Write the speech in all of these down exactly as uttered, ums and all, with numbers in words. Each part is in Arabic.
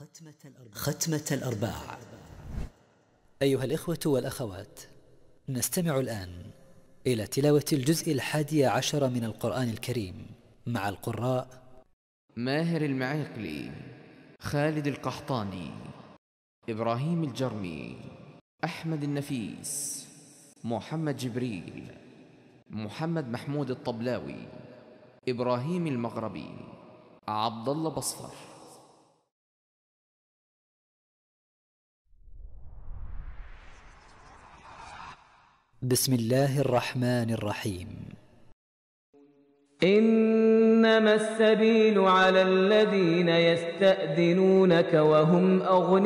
ختمة الأرباع. أيها الإخوة والأخوات، نستمع الآن إلى تلاوة الجزء الحادي عشر من القرآن الكريم مع القراء ماهر المعيقلي، خالد القحطاني، إبراهيم الجرمي، أحمد النفيس، محمد جبريل، محمد محمود الطبلاوي، إبراهيم المغربي، عبد الله بصفر. بسم الله الرحمن الرحيم. إنما السبيل على الذين يستأذنونك وهم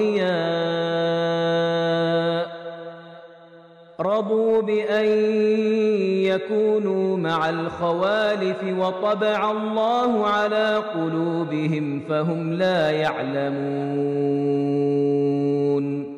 أغنياء رضوا بأن يكونوا مع الخوالف وطبع الله على قلوبهم فهم لا يعلمون.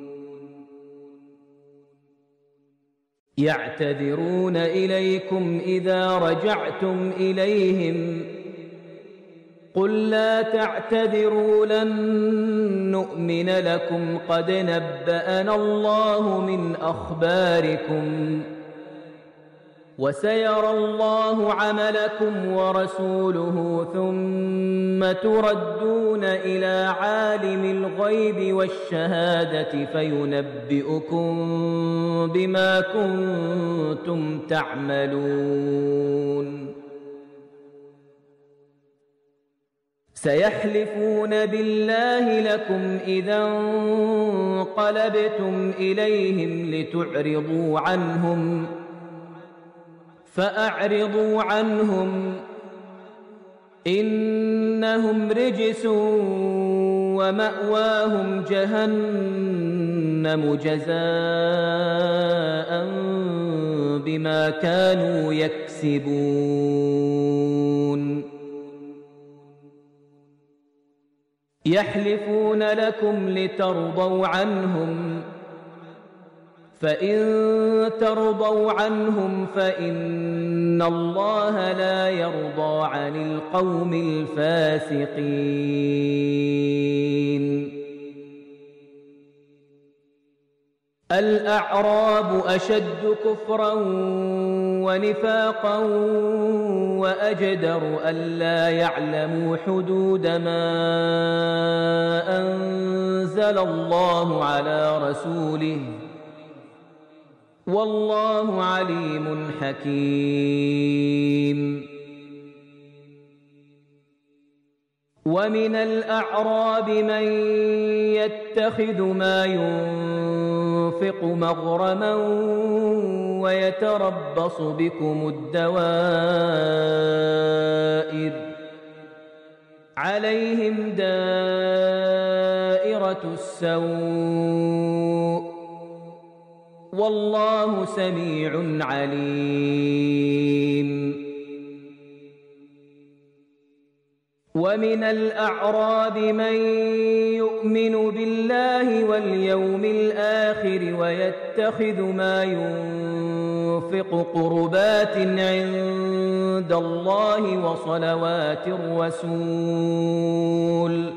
يعتذرون إليكم إذا رجعتم إليهم قل لا تعتذروا لن نؤمن لكم قد نبأنا الله من أخباركم وسيرى الله عملكم ورسوله ثم تردون إلى عالم الغيب والشهادة فينبئكم بما كنتم تعملون. سيحلفون بالله لكم إذا انقلبتم إليهم لتعرضوا عنهم فأعرضوا عنهم إنهم رجس ومأواهم جهنم جزاء بما كانوا يكسبون. يحلفون لكم لترضوا عنهم فإن ترضوا عنهم فإن الله لا يرضى عن القوم الفاسقين. الأعراب أشد كفرا ونفاقا وأجدر ألا يعلموا حدود ما أنزل الله على رسوله والله عليم حكيم. ومن الأعراب من يتخذ ما ينفق مغرما ويتربص بكم الدوائر عليهم دائرة السوء والله سميع عليم. ومن الأعراب من يؤمن بالله واليوم الآخر ويتخذ ما ينفق قربات عند الله وصلوات الرسول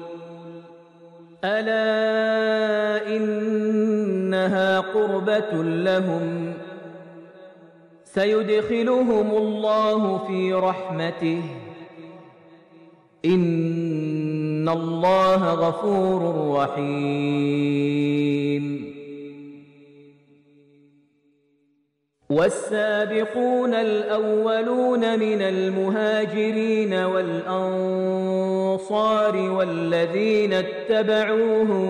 ألا إنها قربة لهم سيدخلهم الله في رحمته إن الله غفور رحيم. والسابقون الأولون من المهاجرين والأنصار والذين اتبعوهم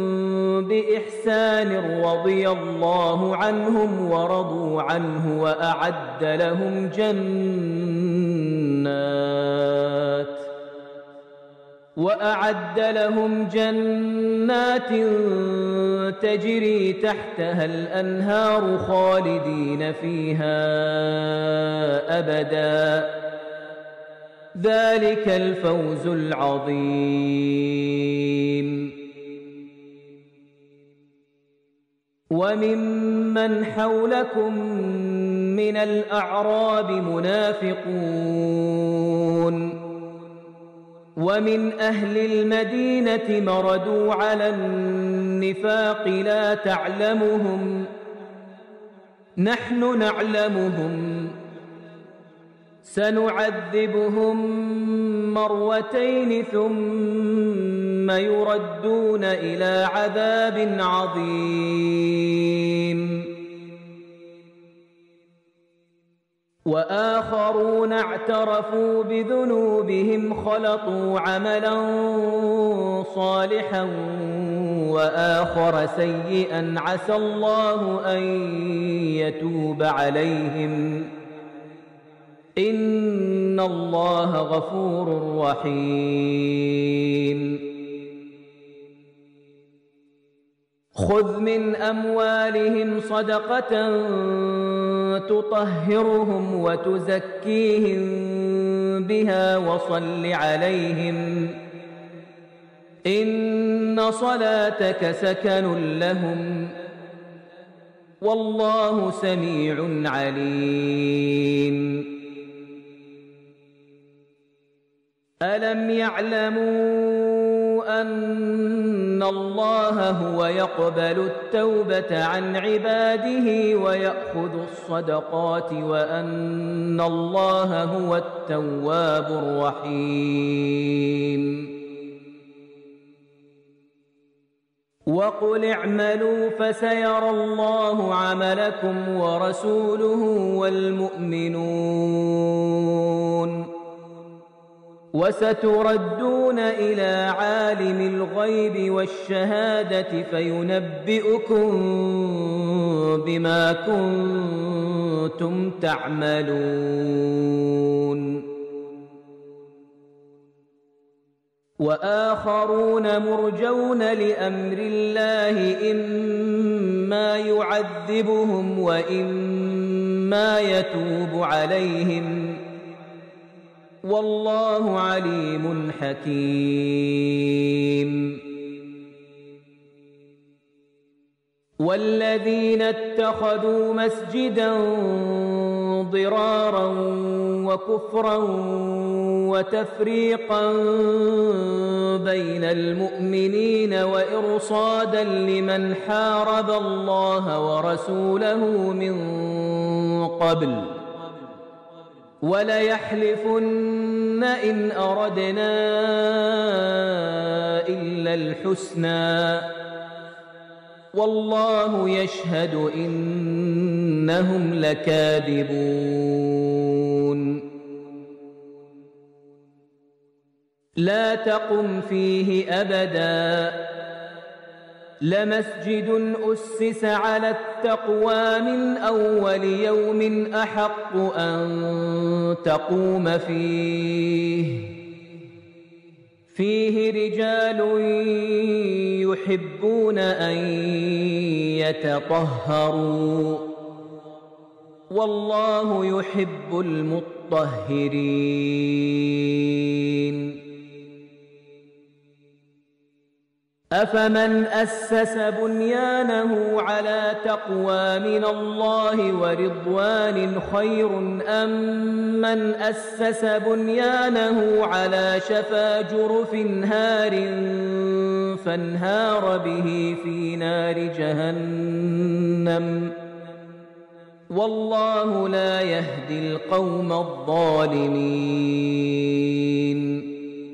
بإحسان رضي الله عنهم ورضوا عنه وأعد لهم جنات وأعد لهم جنات تجري تحتها الأنهار خالدين فيها أبدا ذلك الفوز العظيم. وممن حولكم من الأعراب منافقون ومن أهل المدينة مردوا على النفاق لا تعلمهم نحن نعلمهم سنعذبهم مرتين ثم يردون إلى عذاب عظيم وآخرون اعترفوا بذنوبهم خلطوا عملا صالحا وآخر سيئا عسى الله أن يتوب عليهم إن الله غفور رحيم خذ من أموالهم صدقة تطهرهم وتزكيهم بها وصل عليهم إن صلاتك سكن لهم والله سميع عليم ألم يعلموا أن الله هو يقبل التوبة عن عباده ويأخذ الصدقات وأن الله هو التواب الرحيم وقل اعملوا فسيرى الله عملكم ورسوله والمؤمنون وستردون إلى عالم الغيب والشهادة فينبئكم بما كنتم تعملون وآخرون مرجون لأمر الله إما يعذبهم وإما يتوب عليهم والله عليم حكيم والذين اتخذوا مسجدا ضرارا وكفرا وتفريقا بين المؤمنين وإرصادا لمن حارب الله ورسوله من قبل وليحلفن إن أردنا إلا الحسنى والله يشهد إنهم لكاذبون لا تقم فيه أبدا لمسجد أسس على التقوى من أول يوم أحق أن تقوم فيه فيه رجال يحبون أن يتطهروا والله يحب المطهرين أفمن أسس بنيانه على تقوى من الله ورضوان خير أم من أسس بنيانه على شفا جرف هار فانهار به في نار جهنم والله لا يهدي القوم الظالمين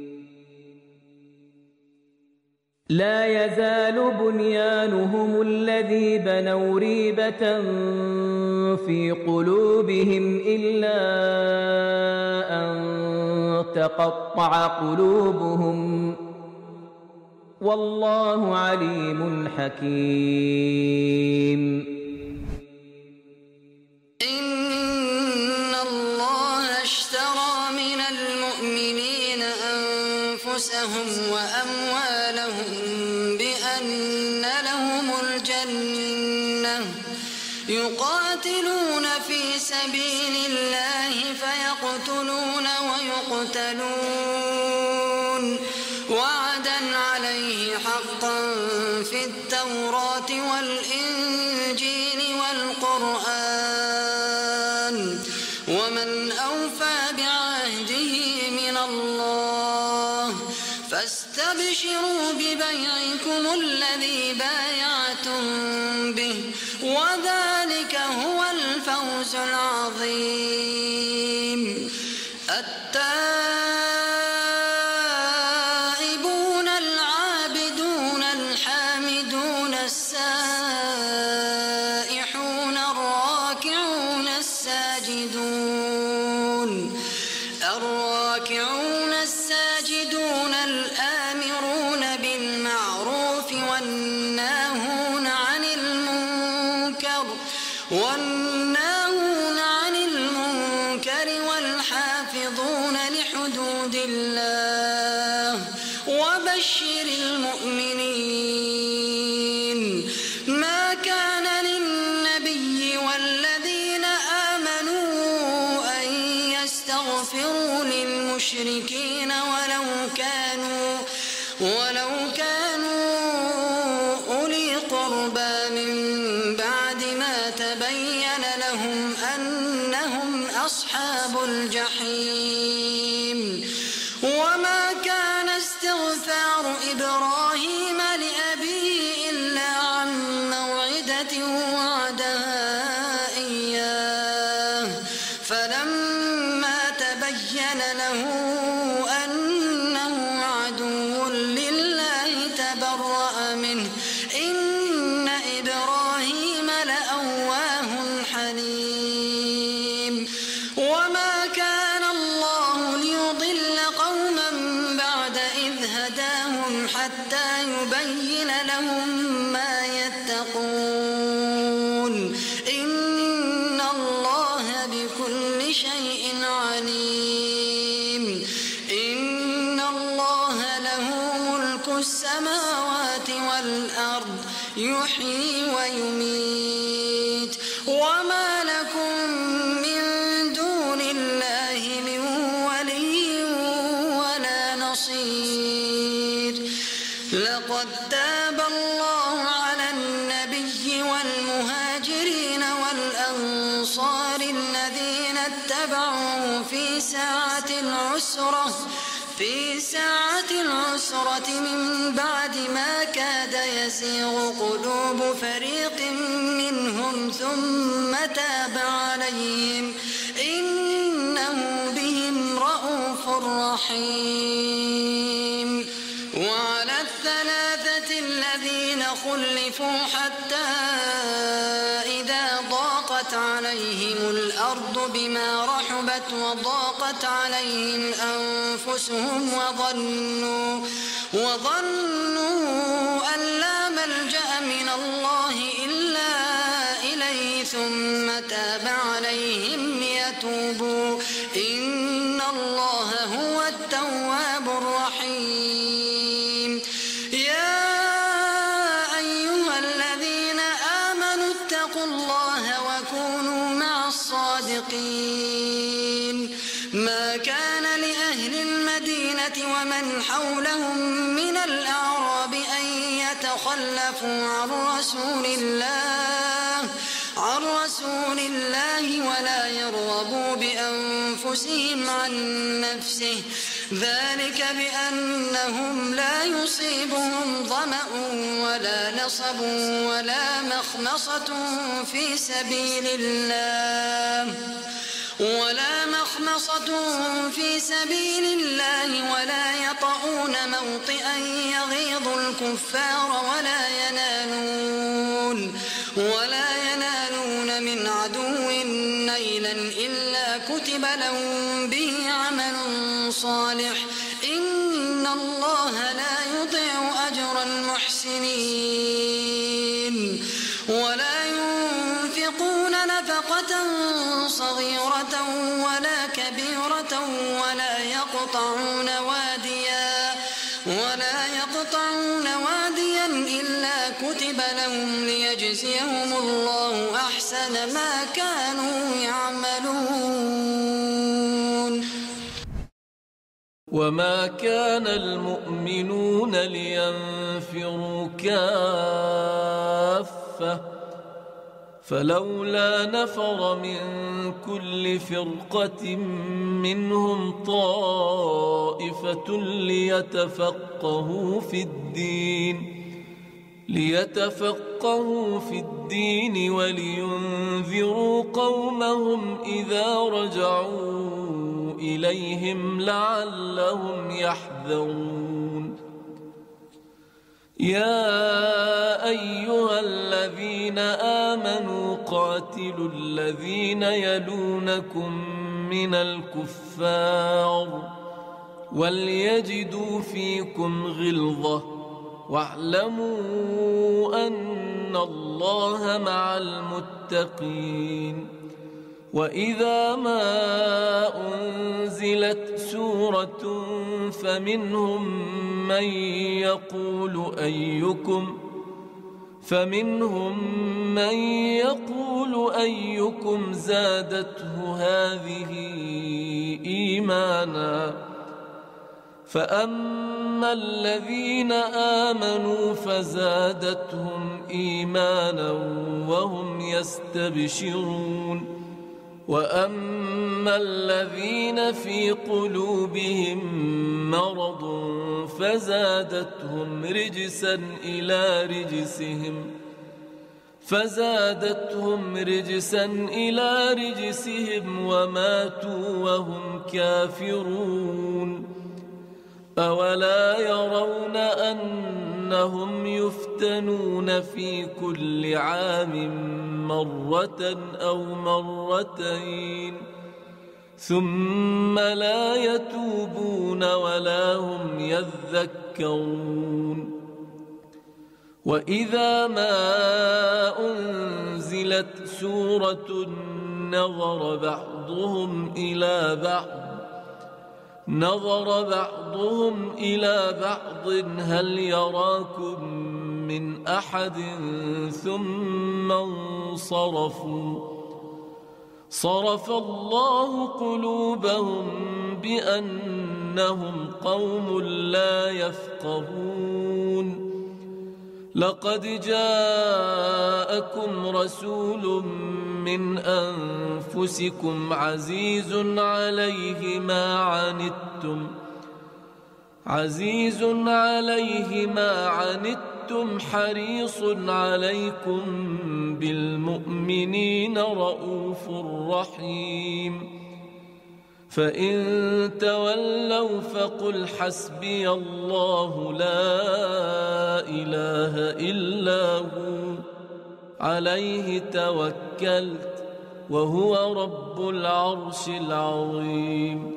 لا يزال بنيانهم الذي بنوا ريبة في قلوبهم إلا أن تقطع قلوبهم والله عليم حكيم إن الله اشترى من المؤمنين أنفسهم وأموالهم بأن لهم الجنة يقاتلون في سبيل الله فيقتلون ويقتلون وعدا عليه حقا في التوراة والإنجيل والقرآن ومن أوفى بعهده من الله ذلكم الذي بايعتم به وذلك هو الفوز العظيم. التائبون العابدون الحامدون السائحون الراكعون الساجدون الراكعون الساجدون الآمرون بالمعروف والناهون عن المنكر والناهون عن المنكر والحافظون لحدود الله وبشر المؤمنين. ما كان للنبي والذين آمنوا أن يستغفروا للمشركين ولو كانوا ولو كانوا أولي قربى من بعد ما تبين لهم أنهم أصحاب الجحيم. وما كان استغفار إبراهيم لأبيه إلا عن موعدة وعدها إياه فلما تبين له أنه عدو لله تبرأ منه إن إبراهيم لأواه حليم. وما كان الله ليضل قوما بعد إذ هداهم حتى يبين لهم ما يتقون إن الله بكل شيء عليم. إن الله له ملك السماوات والأرض يحيي ويميت وما لكم من دون الله من ولي ولا نصير. لقد تاب الله على النبي والمهاجرين والأنصار الذين اتبعوه في ساعة العسرة في ساعة العسرة من بعد ما كاد يزيغ قلوب فريق منهم ثم تاب عليهم إنه بهم رءوف رحيم. وعلى الثلاثة الذين خلفوا حتى إذا ضاقت عليهم الأرض بما رحبت وضاقت عليهم أنفسهم وظنوا وظنوا أن لا ملجأ من الله إلا إليه ثم تاب عليهم ليتوبوا إن الله هو التواب الرحيم. يا أيها الذين آمنوا اتقوا الله وكونوا مع الصادقين. ما كان لأهل المدينة ومن حولهم من الأعراب أن يتخلفوا عن رسول الله عن رسول الله ولا يرغبوا بأنفسهم عن نفسه ذلك بأنهم لا يصيبهم ظمأ ولا نصب ولا مخمصة في سبيل الله ولا مخمصة في سبيل الله ولا يطؤون موطئا يغيظ الكفار ولا ينالون ولا ينالون من عدو نيلا إلا كتب لهم به عمل صالح إن الله لا يضيع أجر المحسنين. ولا ينفقون نفقة صغيرة ولا كبيرة ولا يقطعون واديا ولا يقطعون واديا إلا كتب لهم ليجزيهم الله أحسن ما كانوا يعملون. وما كان المؤمنون لينفروا كافة فلولا نفر من كل فرقة منهم طائفة ليتفقهوا في الدين ليتفقهوا في الدين ولينذروا قومهم إذا رجعوا إليهم لعلهم يحذرون. يا أيها الذين آمنوا قاتلوا الذين يلونكم من الكفار وليجدوا فيكم غلظة واعلموا أن الله مع المتقين. وإذا ما أنزلت سورة فمنهم من يقول أيكم فمنهم من يقول أيكم زادته هذه إيمانا فأما الذين آمنوا فزادتهم إيمانا وهم يستبشرون. وأما الذين في قلوبهم مرض فزادتهم رجسا إلى رجسهم فزادتهم رجسا إلى رجسهم وماتوا وهم كافرون. أولا يرون أنهم يفتنون في كل عام مرة أو مرتين ثم لا يتوبون ولا هم يذكرون. وإذا ما أنزلت سورة نظر بعضهم إلى بعض نظر بعضهم إلى بعض هل يراكم من أحد ثم انصرفوا صرف الله قلوبهم بأنهم قوم لا يفقهون. لقد جاءكم رسول من أنفسكم عزيز عليه ما عنتم عزيز عليه ما عنتم حريص عليكم بالمؤمنين رؤوف رحيم. فإن تولوا فقل حسبي الله لا إله إلا هو عليه توكلت وهو رب العرش العظيم.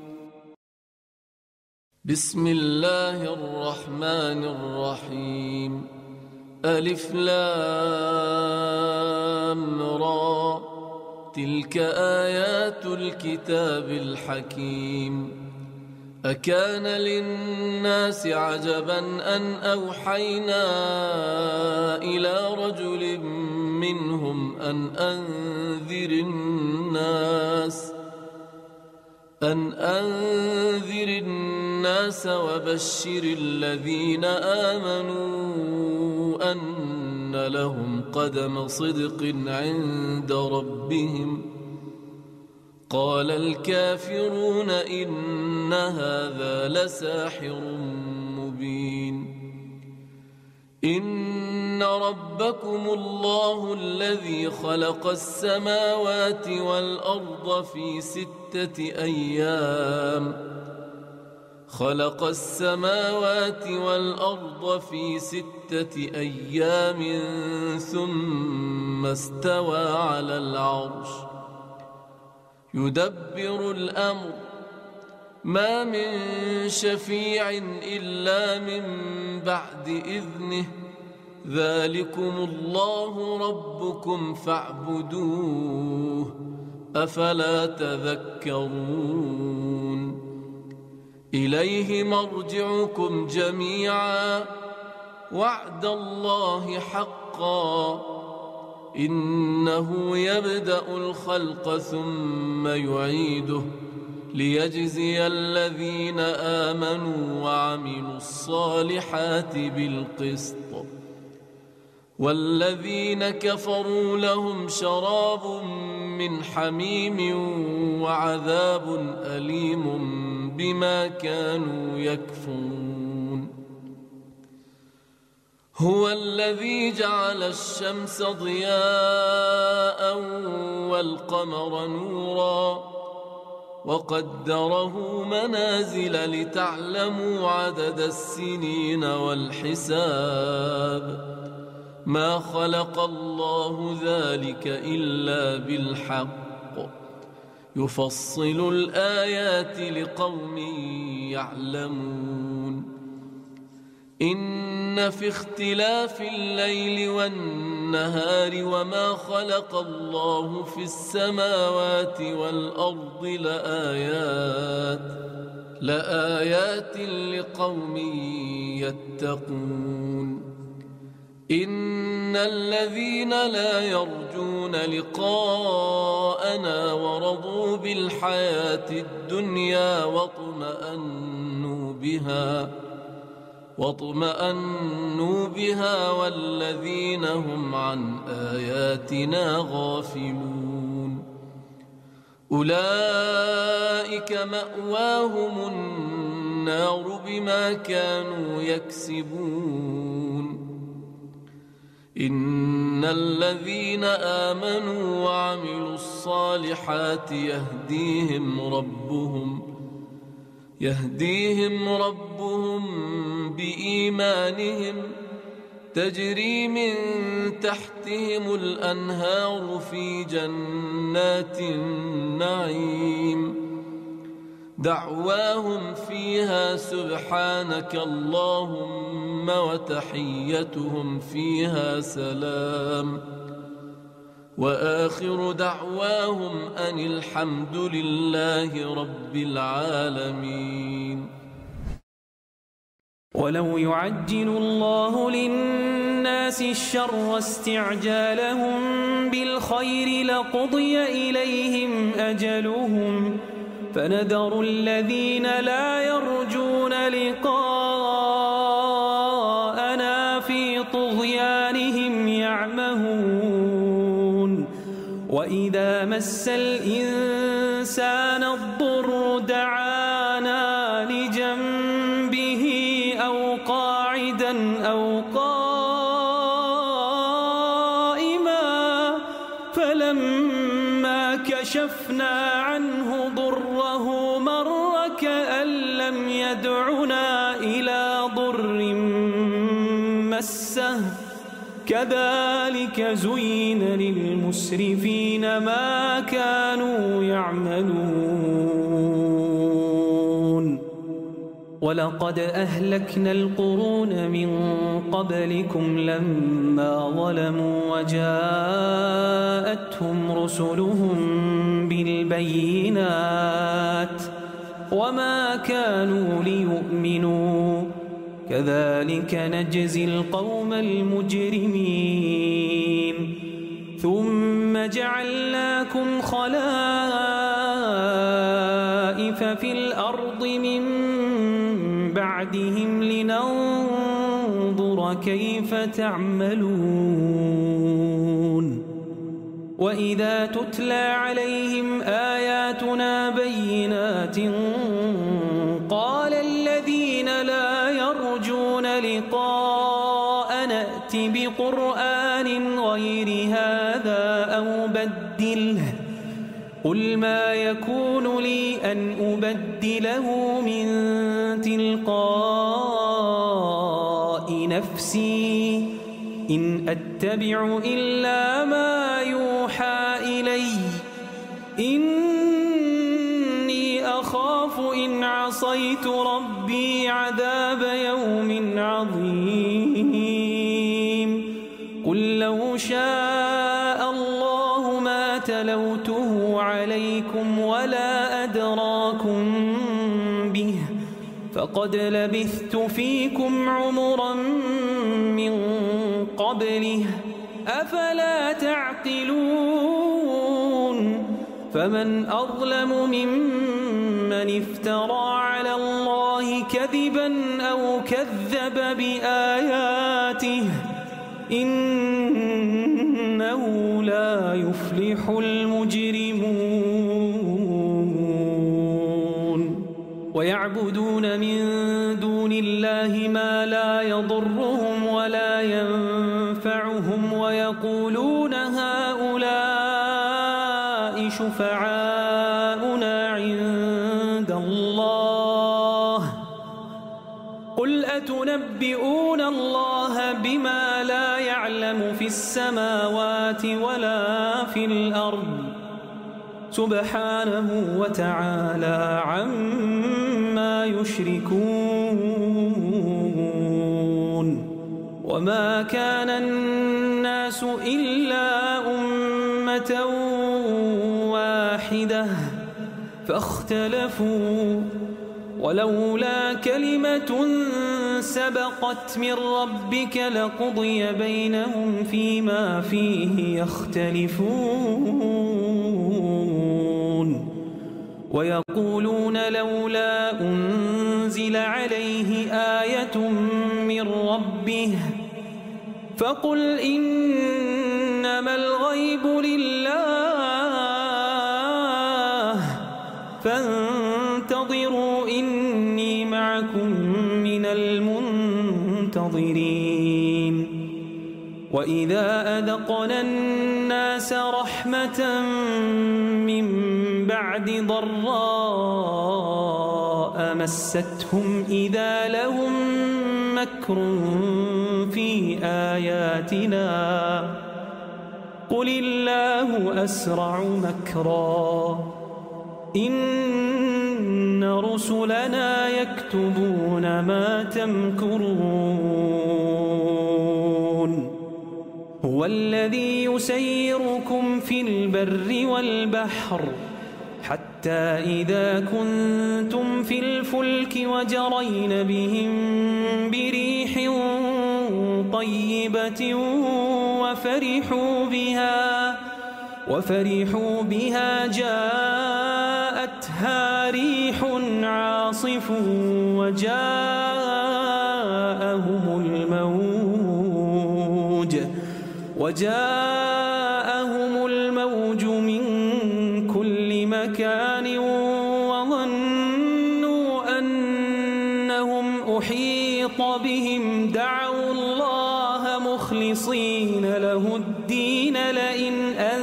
بسم الله الرحمن الرحيم. ألف لام را تلك آيات الكتاب الحكيم. أكان للناس عجبا أن أوحينا إلى رجل منهم أن أنذر الناس أن أنذر الناس وبشر الذين آمنوا أن لهم قدم صدق عند ربهم. قال الكافرون إن هذا لساحر مبين. إن ربكم الله الذي خلق السماوات والأرض في ستة أيام خلق السماوات والأرض في ستة أيام ثم استوى على العرش يدبر الأمر ما من شفيع إلا من بعد إذنه ذلكم الله ربكم فاعبدوه أفلا تذكرون. إليه مرجعكم جميعا وعد الله حقا إنه يبدأ الخلق ثم يعيده ليجزي الذين آمنوا وعملوا الصالحات بالقسط والذين كفروا لهم شراب من حميم وعذاب أليم بما كانوا يكفرون. هو الذي جعل الشمس ضياء والقمر نورا وقدره منازل لتعلموا عدد السنين والحساب ما خلق الله ذلك إلا بالحق يفصل الآيات لقوم يعلمون إن في اختلاف الليل والنهار وما خلق الله في السماوات والأرض لآيات لآيات لقوم يتقون إن الذين لا يرجون لقاءنا ورضوا بالحياة الدنيا واطمأنوا بها واطمأنوا بها والذين هم عن آياتنا غافلون أولئك مأواهم النار بما كانوا يكسبون إن الذين آمنوا وعملوا الصالحات يهديهم ربهم يهديهم ربهم بإيمانهم تجري من تحتهم الأنهار في جنات النعيم دعواهم فيها سبحانك اللهم وتحيتهم فيها سلام وآخر دعواهم أن الحمد لله رب العالمين. ولو يعجل الله للناس الشر استعجالهم بالخير لقضي إليهم أجلهم فنذر الذين لا يرجون لقاءنا في طغيانهم يعمهون وإذا مس الإنسان الضر دعانا لجنبه أو قاعدا أو قائما فلما كشفنا عنه ضره مر كأن لم يدعنا إلى ضر مسه كذلك زين للمسرفين ما كانوا يعملون ولقد أهلكنا القرون من قبلكم لما ظلموا وجاءتهم رسلهم بالبينات وما كانوا ليؤمنوا كذلك نجزي القوم المجرمين ثم جعلناكم خلائف في الأرض من بعدهم لننظر كيف تعملون وإذا تتلى عليهم آياتنا بينات قال الذين لا يرجون لقاء نأت بقرآن غير هذا أو بدله قل ما يكون لي أن أبدله من تلقاء نفسي إن أتبع إلا ما يوحى إلي إني أخاف إن عصيت ربي عذاب يوم عظيم قل لو شاء الله ما تلوته عليكم ولا أدراكم به فقد لبثت فيكم عمرا من قبله أفلا تعقلون فمن أظلم ممن افترى على الله كذبا أو كذب بآياته إنه لا يفلح المجرمون ويعبدون من دون الله ما لا يضرهم ولا ينفعهم ويقولون هؤلاء شفعاؤنا عند الله قل أتنبئون الله بما لا يعلم في السماوات ولا في الأرض سبحانه وتعالى عما يشركون وما كان الناس إلا أمة واحدة فاختلفوا ولولا كلمة سبقت من ربك لقضي بينهم فيما فيه يختلفون ويقولون لولا أنزل عليه آية من ربه فقل إنما الغيب لله فانتظروا إني معكم من المنتظرين وإذا أذقنا الناس رحمة من بعد ضراء مستهم إذا لهم مكر في آياتنا قل الله أسرع مكرا إن رسلنا يكتبون ما تمكرون هو الذي يسيركم في البر والبحر حتى إذا كنتم في الفلك وجرين بهم بريح طيبة وفرحوا بها وفرحوا بها جاءتها ريح عاصف وجاءهم الموج وجاءهم الموج من كل مكان وظنوا أنهم أحيط بهم دعوا الله مخلصين له الدين لئن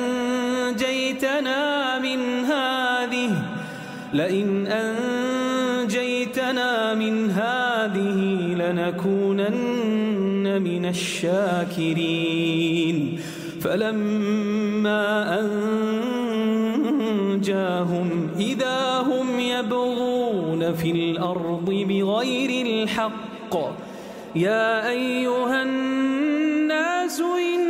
أنجيتنا من هذه لئن أنجيتنا من هذه لنكونن من الشاكرين فلما أنجاهم إذا هم يبغون في الأرض بغير الحق يا أيها الناس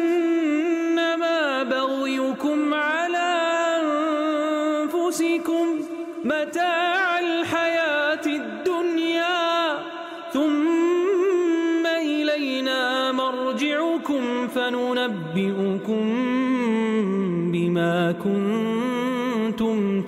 إنما بغيكم على أنفسكم متاع الحياة الدنيا ثم إلينا مرجعكم فننبئكم بما كنتم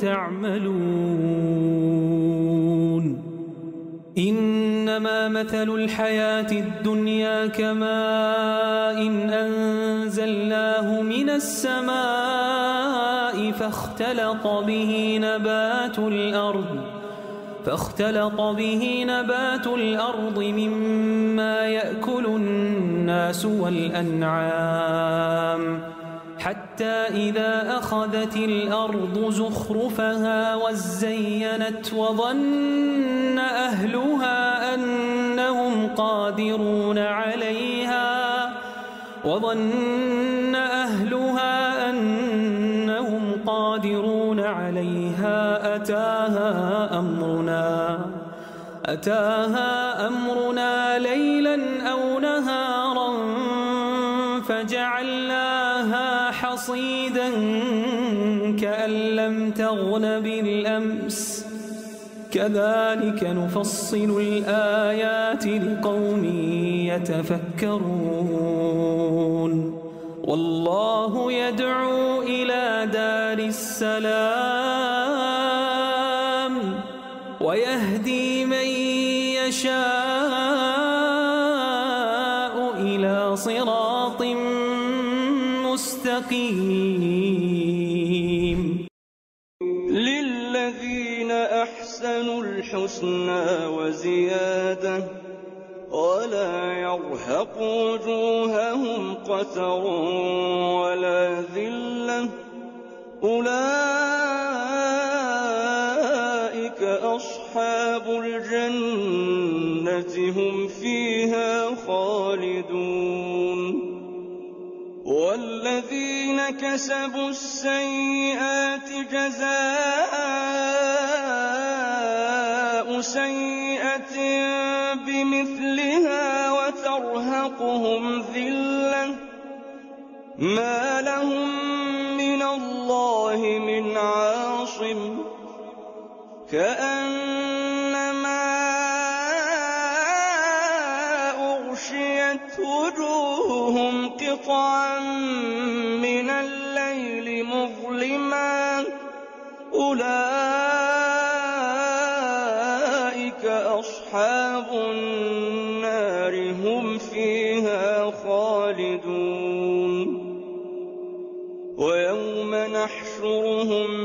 تعملون إنما مثل الحياة الدنيا كماء إن أنزلناه من السماء فاختلط به نبات الأرض فاختلط به نبات الأرض مما يأكل الناس والأنعام حتى إذا أخذت الأرض زخرفها وزينت وظن أهلها أنهم قادرون عليها وظن أهلها أنهم قادرون عليها أتاها أمرنا أتاها أمرنا ليلا أو نهارا فجعلناها حصيدا كأن لم تغن بالأمس كذلك نفصل الآيات لقوم يتفكرون والله يدعو إلى دار السلام ويهدي من يشاء إلى صراط مستقيم للذين أحسنوا الحسنى وزيادة ولا يرهق وجوههم قتر ولا ذلة أولئك أصحاب الجنة هم فيها خالدون والذين كسبوا السيئات جزاء سيئة بمثلها وترهقهم ذلة ما لهم من الله من عاصم كأنما أغشيت وجوههم قطعا من الليل مظلما أولئك أصحاب النار هم فيها خالدون ويوم نحشرهم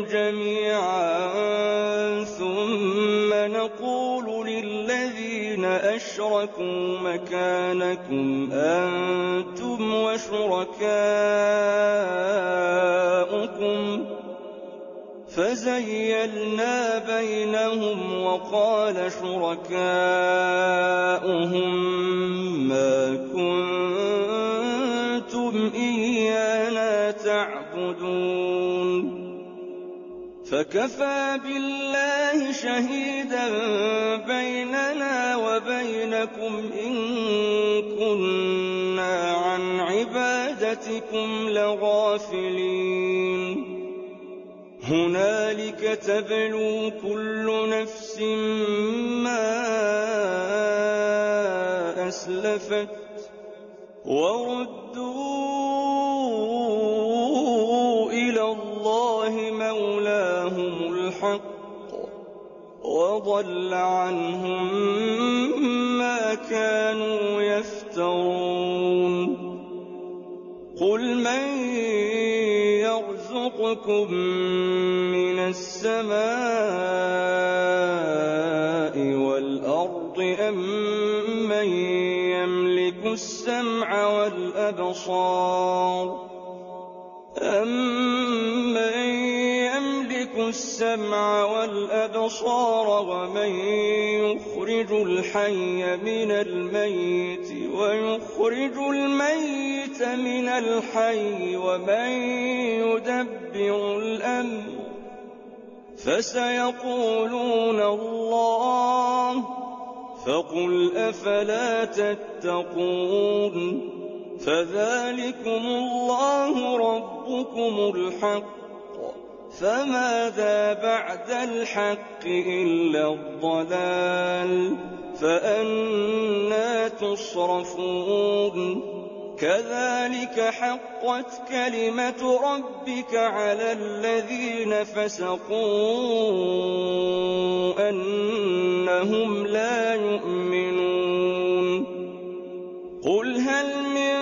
جميعا ثم نقول للذين أشركوا مكانكم أنتم وشركاؤكم فزيلنا بينهم وقال شركاؤهم ما كنتم إيانا تعبدون فكفى بالله شهيدا بيننا وبينكم إن كنا عن عبادتكم لغافلين هنالك تبلو كل نفس ما أسلفت وردوا إلى الله مولاهم الحق وضل عنهم ما كانوا يفترون قل من يرزقكم من السماء والأرض أم من يملك السمع والأبصار أَمَّن يَمْلِكُ السَّمْعَ وَالْأَبْصَارَ وَمَن يُخْرِجُ الْحَيَّ مِنَ الْمَيِّتِ وَيُخْرِجُ الْمَيِّتَ مِنَ الْحَيِّ وَمَن يُدَبِّرُ الْأَمْرَ فَسَيَقُولُونَ اللَّهُ فَقُلْ أَفَلَا تَتَّقُونَ فذلكم الله ربكم الحق فماذا بعد الحق إلا الضلال فأنى تصرفون كذلك حقت كلمة ربك على الذين فسقوا أنهم لا يؤمنون قل هل من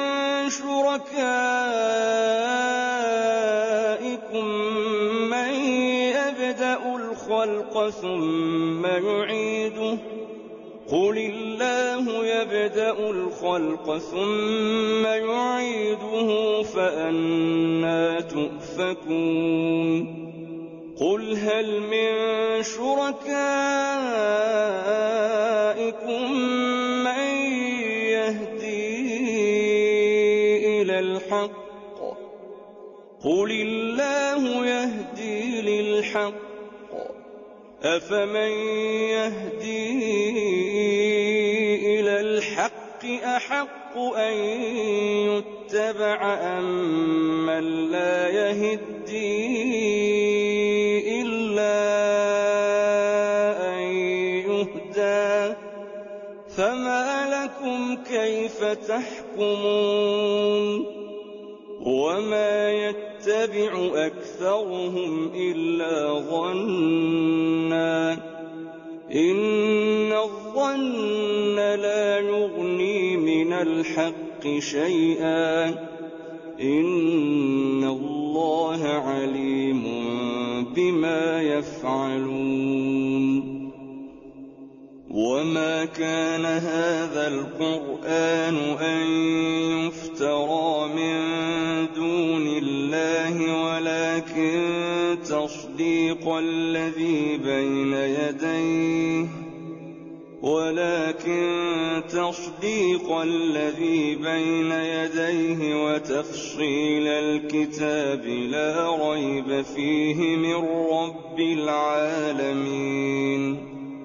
شركائكم من يبدأ الخلق ثم يعيده قل الله يبدأ الخلق ثم يعيده فأنى تؤفكون قل هل من شركائكم من يهدي إلى الحق قل الله يهدي للحق أفمن يهدي إلى الحق أحق أن يتبع أم من لا يهدي إلا أن يهدى فما لكم كيف تحكمون وما يتبع أكثرهم إلا ظنا إن الظن لا يغني من الحق شيئا إن الله عليم بما يفعلون وما كان هذا القرآن أن يفترى من دون الله ولكن تصديق الذي بين يديه ولكن تصديق الذي بين يديه وتفصيل الكتاب لا ريب فيه من رب العالمين.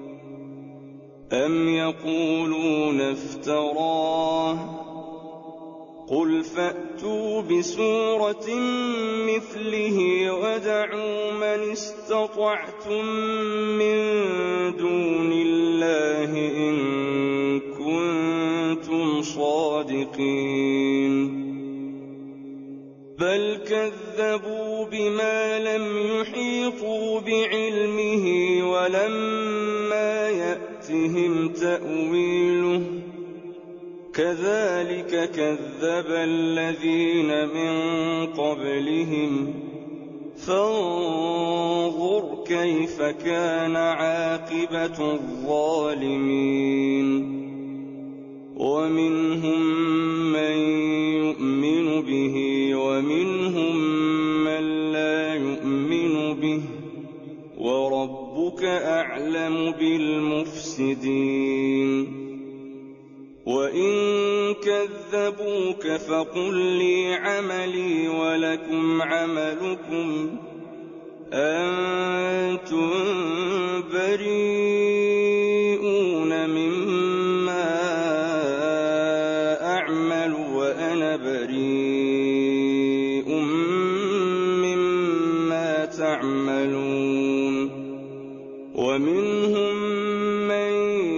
أم يقولون افتراه قل فأتوا بسورة مثله وادعوا من استطعتم من دون الله إن كنتم صادقين. بل كذبوا بما لم يحيطوا بعلمه ولما يأتهم تأويله كذلك كذب الذين من قبلهم فانظر كيف كان عاقبة الظالمين. ومنهم من يؤمن به ومنهم من لا يؤمن به وربك أعلم بالمفسدين. وإن كذبوك فقل لي عملي ولكم عملكم أنتم بريئون مما أعمل وأنا بريء مما تعملون. ومنهم من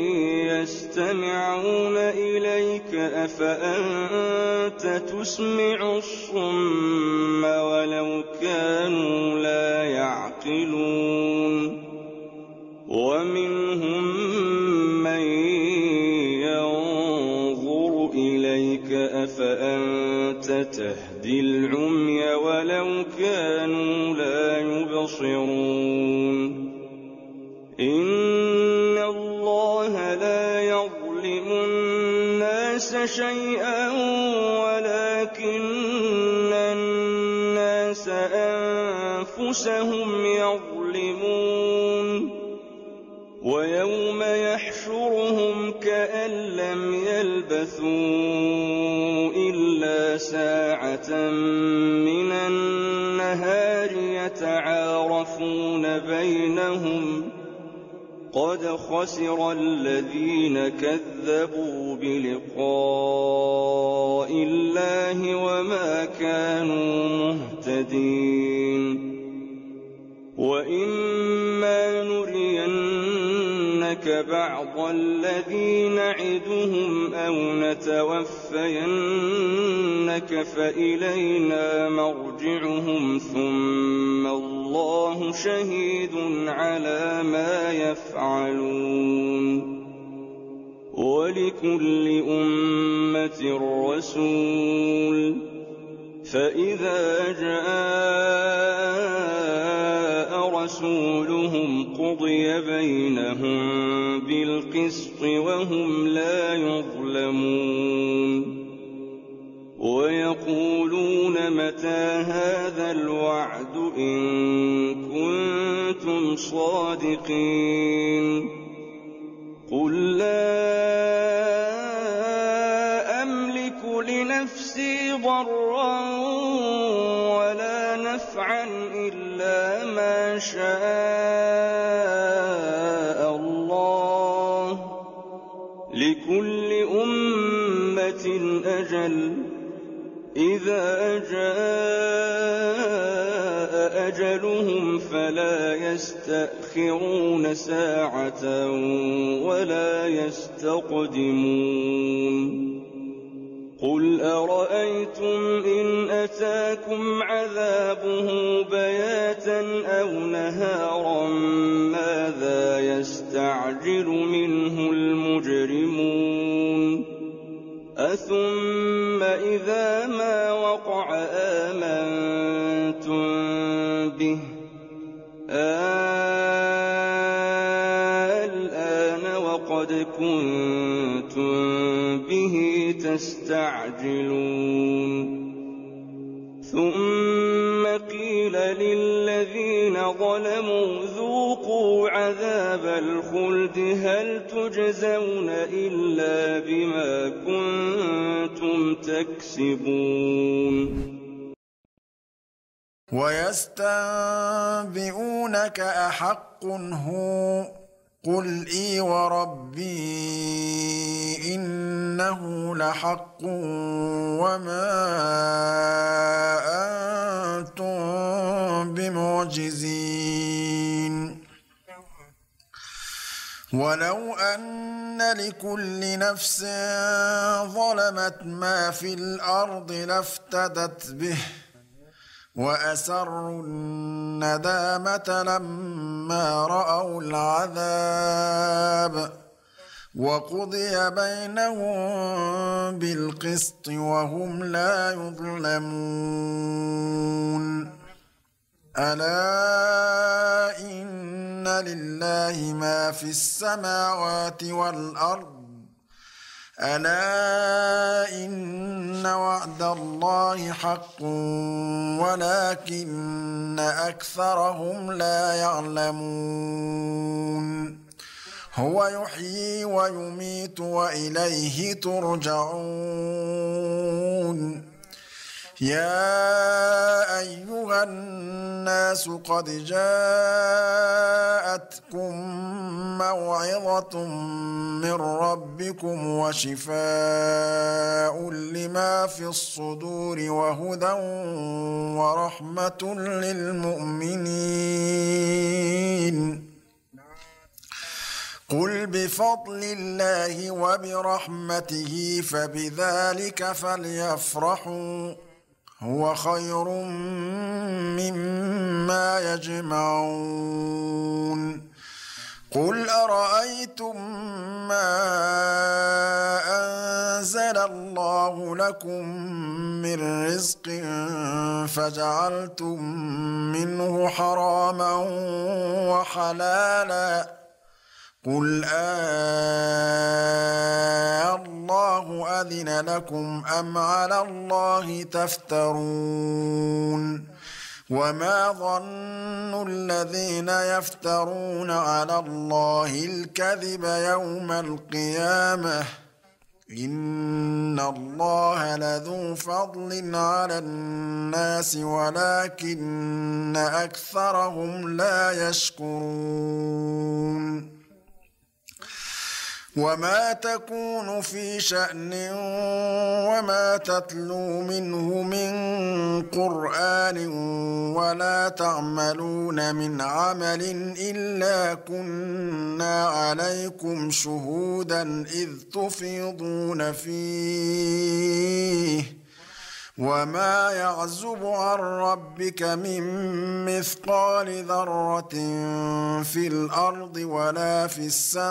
يستمعون إليك أفأنت تسمع الصم ولو كانوا لا يعقلون. ومنهم من ينظر إليك أفأنت تهدي العمي ولو كانوا لا يبصرون. إن الله لا يظلم الناس شيئا ولكن الناس أنفسهم يظلمون. ويوم يحشرهم كأن لم يلبثوا إلا ساعة من النهار يتعارفون بينهم قد خسر الذين كذبوا بلقاء الله وما كانوا مهتدين. وإما نرينك بعض الذي نعدهم أو نتوفينك فإلينا مرجعهم ثم الله شهيد على ما يفعلون. ولكل أمة رسول فإذا جاء رسولهم قضي بينهم بالقسط وهم لا يظلمون. ويقولون متى هذا الوعد إن كنتم صادقين. قل لا أملك لنفسي ضرا ولا نفعا إلا ما شاء الله لكل أمة أجل إذا جاء أجلهم فلا يستأخرون ساعة ولا يستقدمون. قل أرأيتم إن أتاكم عذابه بياتا أو نهارا ماذا يستعجل منه المجرمون. أثم إذا ما وقع آمنتم به الآن وقد وقد كنتم به تستعجلون ثم قيل للذين ظلموا ذوقوا عذاب الخلد هل تجزون إلا بما كنتم تكسبون ويستنبئونك أحق هو قل إي وربي إنه لحق وما أنتم بمعجزين ولو أن لكل نفس ظلمت ما في الأرض لافتدت به وأسروا الندامة لما رأوا العذاب وقضي بينهم بالقسط وهم لا يظلمون ألا إن لله ما في السماوات والأرض ألا إن وعد الله حق ولكن أكثرهم لا يعلمون هو يحيي ويميت وإليه ترجعون يا أيها الناس قد جاءتكم موعظة من ربكم وشفاء لما في الصدور وهدى ورحمة للمؤمنين قل بفضل الله وبرحمته فبذلك فليفرحوا هو خير مما يجمعون قل أرأيتم ما أنزل الله لكم من رزق فجعلتم منه حراما وحلالا قل آه الله أذن لكم أم على الله تفترون وما ظن الذين يفترون على الله الكذب يوم القيامة إن الله لذو فضل على الناس ولكن أكثرهم لا يشكرون وما تكون في شأن وما تتلو منه من قرآن ولا تعملون من عمل إلا كنا عليكم شهودا إذ تفيضون فيه وما يعزب عن ربك من مثقال ذرة في الأرض ولا في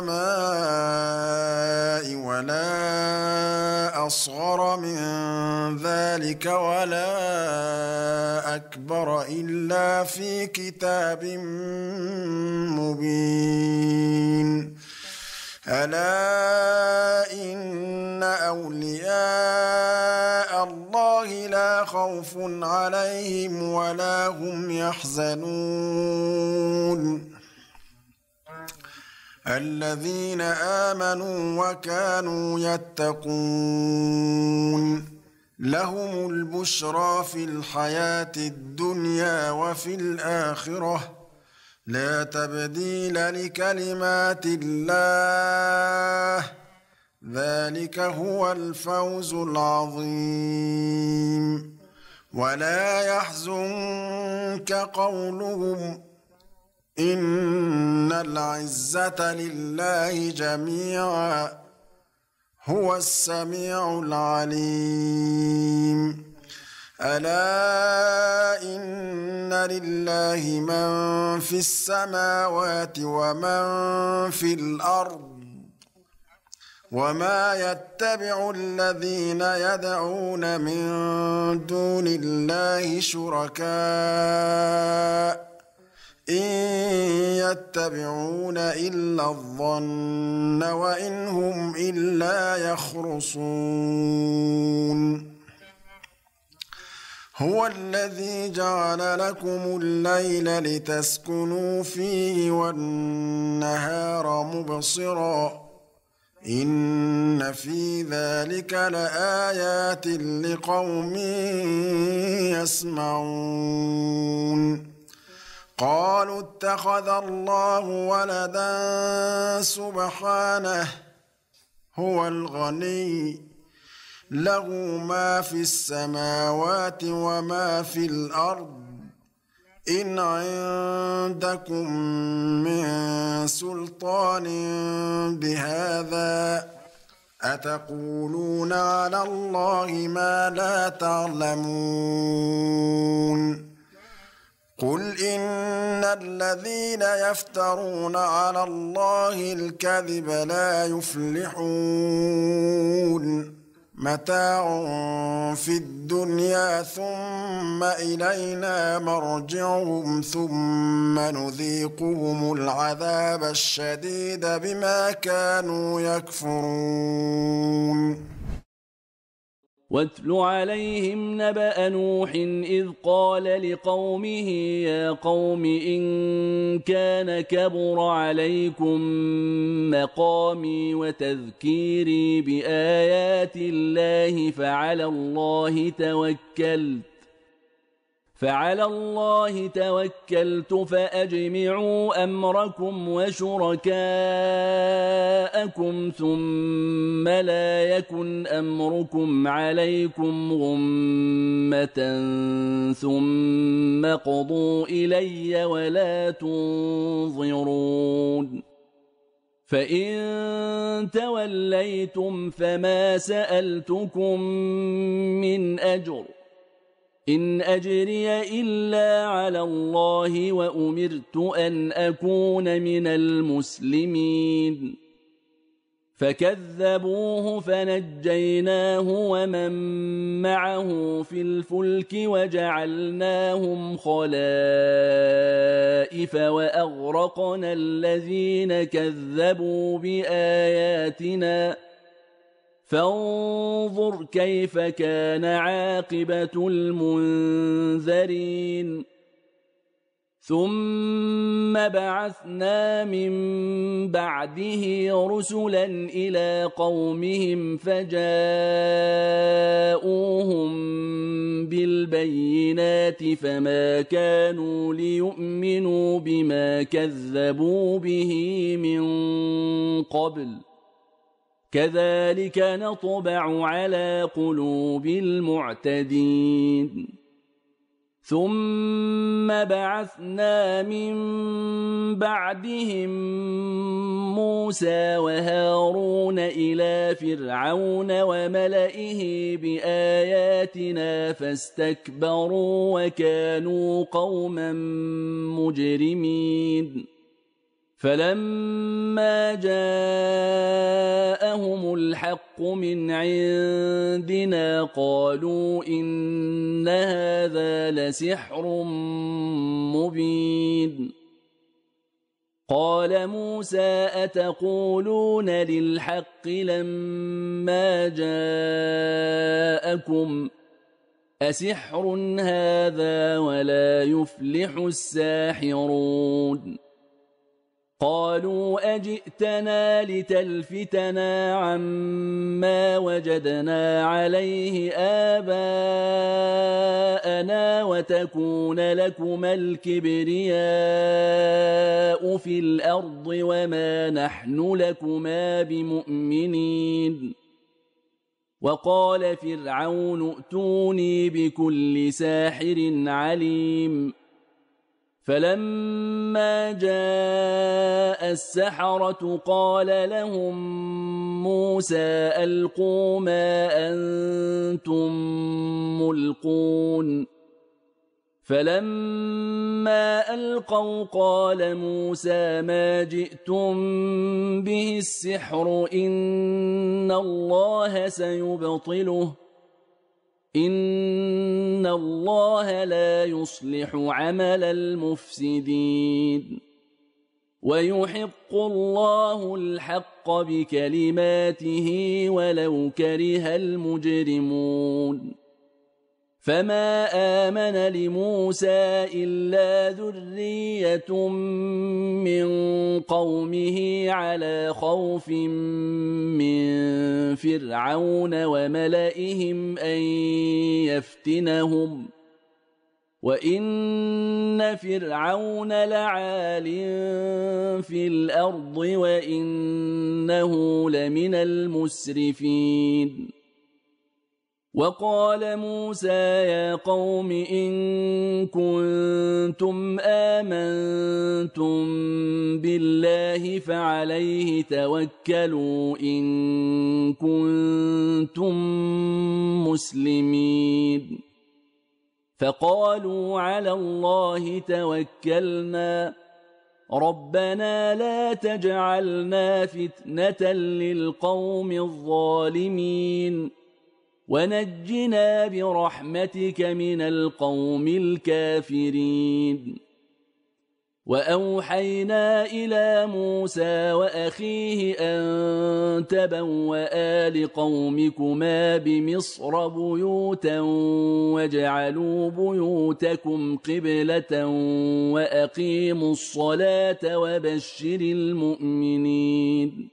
السماء ولا أصغر من ذلك ولا أكبر إلا في كتاب مبين ألا إن أولياء الله لا خوف عليهم ولا هم يحزنون الذين آمنوا وكانوا يتقون لهم البشرى في الحياة الدنيا وفي الآخرة لا تبديل لكلمات الله ذلك هو الفوز العظيم ولا يحزنك قولهم إن العزة لله جميعا هو السميع العليم ألا إن لله من في السماوات ومن في الأرض وما يتبع الذين يدعون من دون الله شركاء إن يتبعون إلا الظن وإن هم إلا يخرصون هو الذي جعل لكم الليل لتسكنوا فيه والنهار مبصرا إن في ذلك لآيات لقوم يسمعون قالوا اتخذ الله ولدا سبحانه هو الغني له ما في السماوات وما في الأرض إن عندكم من سلطان بهذا أتقولون على الله ما لا تعلمون قل إن الذين يفترون على الله الكذب لا يفلحون متاع في الدنيا ثم إلينا مرجعهم ثم نذيقهم العذاب الشديد بما كانوا يكفرون واتل عليهم نبأ نوح إذ قال لقومه يا قوم إن كان كبر عليكم مقامي وتذكيري بآيات الله فعلى الله توكلت فعلى الله توكلت فأجمعوا أمركم وشركاءكم ثم لا يكن أمركم عليكم غمة ثم قضوا إلي ولا تنظرون فإن توليتم فما سألتكم من أجر إن أجري إلا على الله وأمرت أن أكون من المسلمين فكذبوه فنجيناه ومن معه في الفلك وجعلناهم خلائف وأغرقنا الذين كذبوا بآياتنا فانظر كيف كان عاقبة المنذرين ثم بعثنا من بعده رسلا إلى قومهم فجاءوهم بالبينات فما كانوا ليؤمنوا بما كذبوا به من قبل كذلك نطبع على قلوب المعتدين ثم بعثنا من بعدهم موسى وهارون إلى فرعون وملئه بآياتنا فاستكبروا وكانوا قوما مجرمين فلما جاءهم الحق من عندنا قالوا إن هذا لسحر مبين قال موسى أتقولون للحق لما جاءكم أسحر هذا ولا يفلح الساحرون قالوا أجئتنا لتلفتنا عما وجدنا عليه آباءنا وتكون لكما الكبرياء في الأرض وما نحن لكما بمؤمنين وقال فرعون ائتوني بكل ساحر عليم فلما جاء السحرة قال لهم موسى ألقوا ما أنتم ملقون فلما ألقوا قال موسى ما جئتم به السحر إن الله سيبطله إن الله لا يصلح عمل المفسدين ويحق الله الحق بكلماته ولو كره المجرمون فما آمن لموسى إلا ذرية من قومه على خوف من فرعون وملئهم أن يفتنهم وإن فرعون لعال في الأرض وإنه لمن المسرفين وقال موسى يا قوم إن كنتم آمنتم بالله فعليه توكلوا إن كنتم مسلمين فقالوا على الله توكلنا ربنا لا تجعلنا فتنة للقوم الظالمين ونجنا برحمتك من القوم الكافرين وأوحينا إلى موسى وأخيه أن تبوآ لقومكما بمصر بيوتا واجعلوا بيوتكم قبلة وأقيموا الصلاة وبشر المؤمنين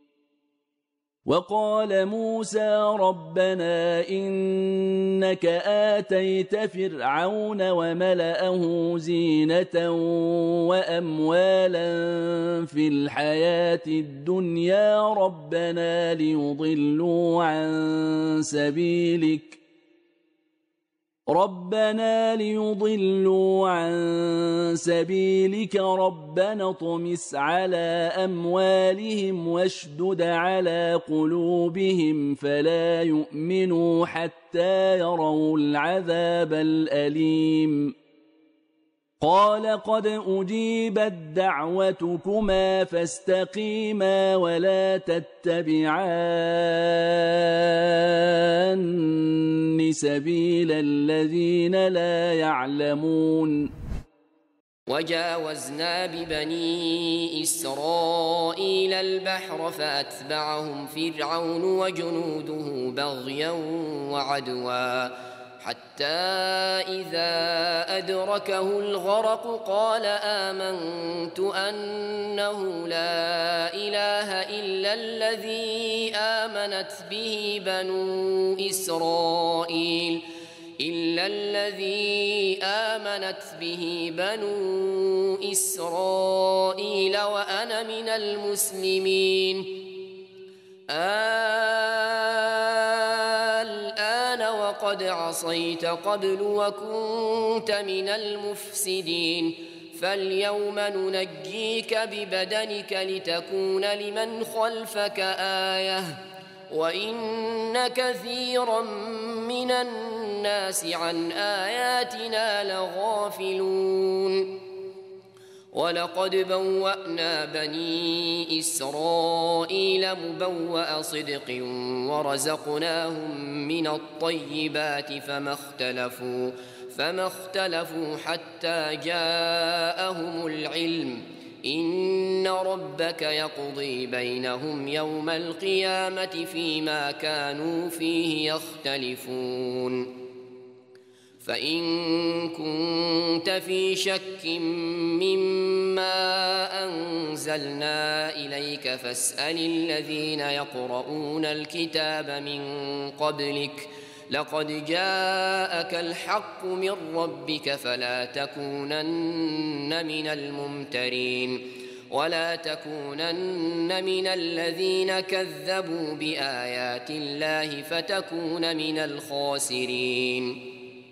وقال موسى ربنا إنك آتيت فرعون وملأه زينة وأموالا في الحياة الدنيا ربنا ليضلوا عن سبيلك ربنا ليضلوا عن سبيلك ربنا اطمس على أموالهم واشدد على قلوبهم فلا يؤمنوا حتى يروا العذاب الأليم قال قد أجيبت دعوتكما فاستقيما ولا تتبعان سبيل الذين لا يعلمون وجاوزنا ببني إسرائيل البحر فأتبعهم فرعون وجنوده بغيا وعدوا حتى إذا أدركه الغرق قال آمنت أنه لا إله إلا الذي آمنت به بنو إسرائيل إلا الذي آمنت به بنو إسرائيل وأنا من المسلمين الآن وقد عصيت قبل وكنت من المفسدين فاليوم ننجيك ببدنك لتكون لمن خلفك آية وإن كثيرا من الناس عن آياتنا لغافلون ولقد بوأنا بني إسرائيل مبوأ صدق ورزقناهم من الطيبات فما اختلفوا فما اختلفوا حتى جاءهم العلم إن ربك يقضي بينهم يوم القيامة فيما كانوا فيه يختلفون فإن كنت في شك مما أنزلنا إليك فاسأل الذين يقرؤون الكتاب من قبلك لقد جاءك الحق من ربك فلا تكونن من الممترين ولا تكونن من الذين كذبوا بآيات الله فتكون من الخاسرين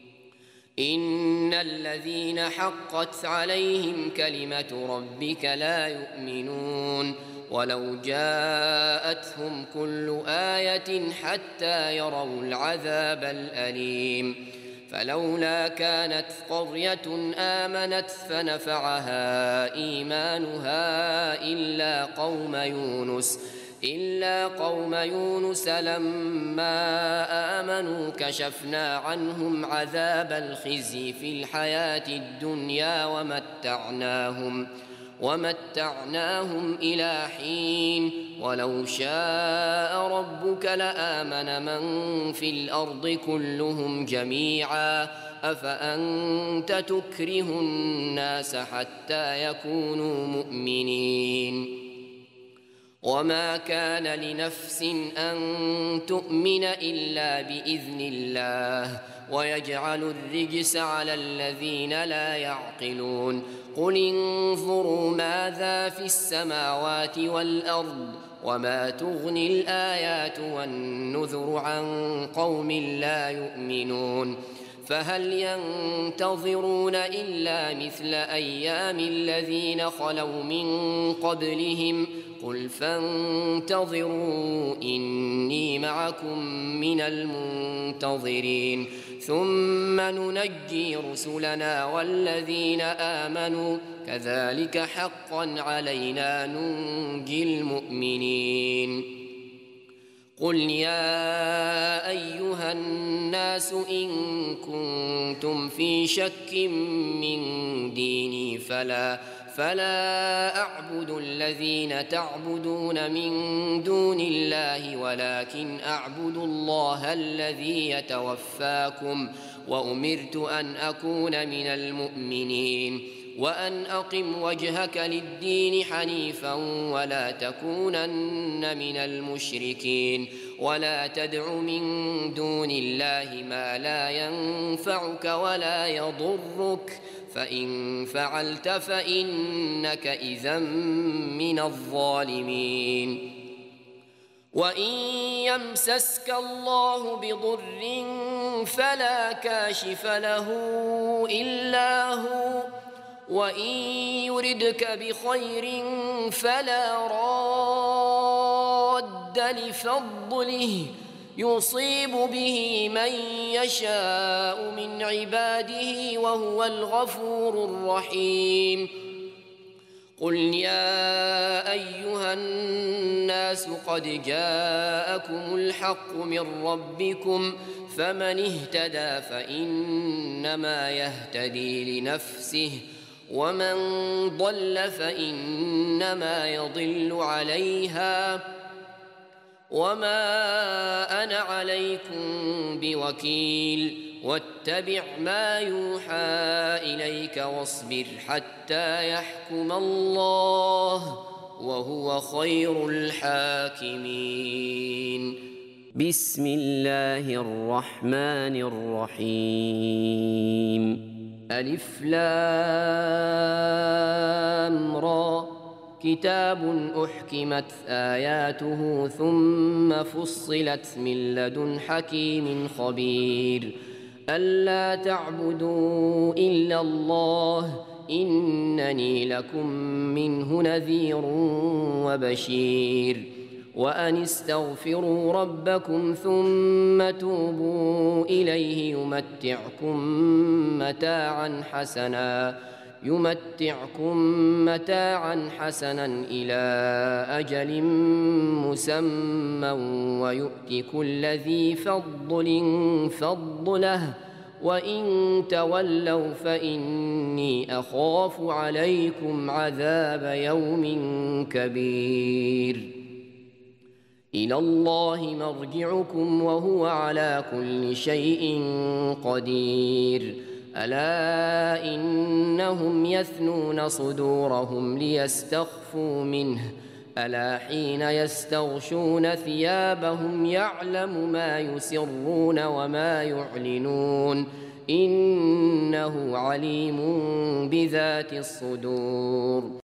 إن الذين حقت عليهم كلمة ربك لا يؤمنون ولو جاءتهم كل آية حتى يروا العذاب الأليم فلولا كانت قرية آمنت فنفعها إيمانها إلا قوم يونس إلا قوم يونس لما آمنوا كشفنا عنهم عذاب الخزي في الحياة الدنيا ومتعناهم ومتعناهم إلى حين ولو شاء ربك لآمن من في الأرض كلهم جميعا أفأنت تكره الناس حتى يكونوا مؤمنين وما كان لنفس أن تؤمن إلا بإذن الله ويجعل الرجس على الذين لا يعقلون قل انظروا ماذا في السماوات والأرض وما تغني الآيات والنذر عن قوم لا يؤمنون فهل ينتظرون إلا مثل أيام الذين خلوا من قبلهم قل فانتظروا إني معكم من المنتظرين ثم ننجي رسلنا والذين آمنوا كذلك حقا علينا ننجي المؤمنين قل يا أيها الناس إن كنتم في شك من ديني فلا فلا أعبد الذين تعبدون من دون الله ولكن أعبد الله الذي يتوفاكم وأمرت أن أكون من المؤمنين وأن أقم وجهك للدين حنيفا ولا تكونن من المشركين ولا تدع من دون الله ما لا ينفعك ولا يضرك فإن فعلت فإنك إذا من الظالمين وإن يمسسك الله بضر فلا كاشف له إلا هو وإن يردك بخير فلا راد لفضله يصيب به من يشاء من عباده وهو الغفور الرحيم قل يا أيها الناس قد جاءكم الحق من ربكم فمن اهتدى فإنما يهتدي لنفسه ومن ضل فإنما يضل عليها وما أنا عليكم بوكيل واتبع ما يوحى إليك واصبر حتى يحكم الله وهو خير الحاكمين بسم الله الرحمن الرحيم ألف لام را كتاب أحكمت آياته ثم فصلت من لدن حكيم خبير ألا تعبدوا إلا الله إنني لكم منه نذير وبشير وأن استغفروا ربكم ثم توبوا إليه يمتعكم متاعا حسنا يمتعكم متاعا حسنا إلى أجل مسمى ويؤت كل ذي فضل فضله وإن تولوا فإني أخاف عليكم عذاب يوم كبير إلى الله مرجعكم وهو على كل شيء قدير ألا إنهم يثنون صدورهم ليستخفوا منه ألا حين يستغشون ثيابهم يعلم ما يسرون وما يعلنون إنه عليم بذات الصدور